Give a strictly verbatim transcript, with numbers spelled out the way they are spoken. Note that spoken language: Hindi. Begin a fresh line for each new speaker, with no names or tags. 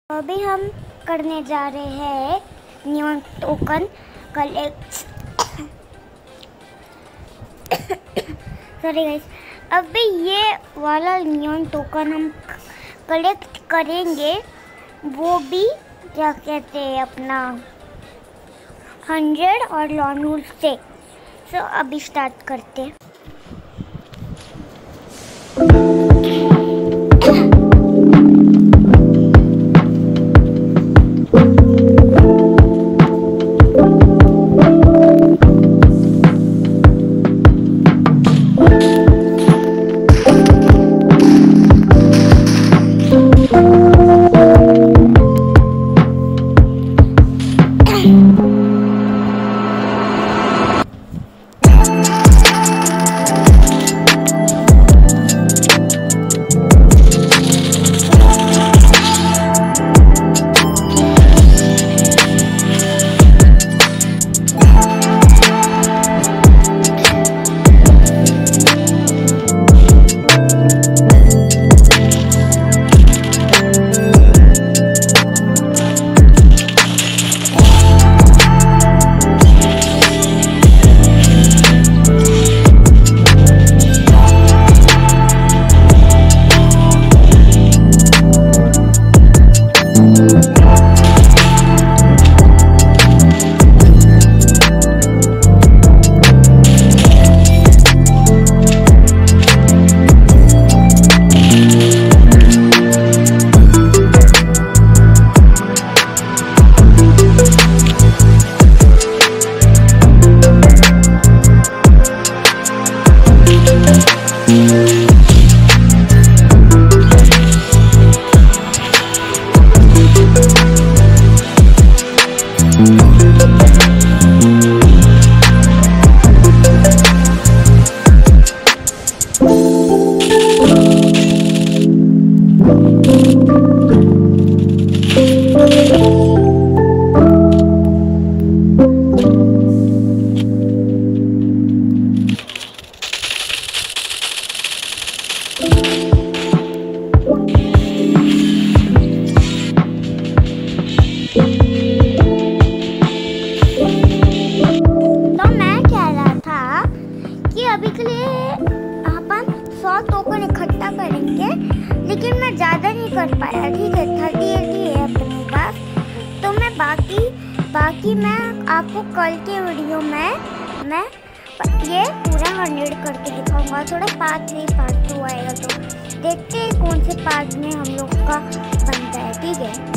अभी हम करने जा रहे हैं neon token collect. Sorry guys, अभी ये वाला नियॉन टोकन हम कलेक्ट करेंगे, वो भी क्या कहते हैं अपना हंड्रेड और लॉन्वुड से। सो अभी स्टार्ट करते हैं। अभी के लिए अपन सौ टोकन इकट्ठा करेंगे, लेकिन मैं ज़्यादा नहीं कर पाया। ठीक है, थर्टी एटी है अपने पास, तो मैं बाकी बाकी मैं आपको कल के वीडियो में मैं ये पूरा हंड्रेड करके दिखाऊंगा। थोड़ा पार्ट थ्री पार्ट टू आएगा, तो देखते हैं कौन से पार्ट में हम लोग का बनता है। ठीक है।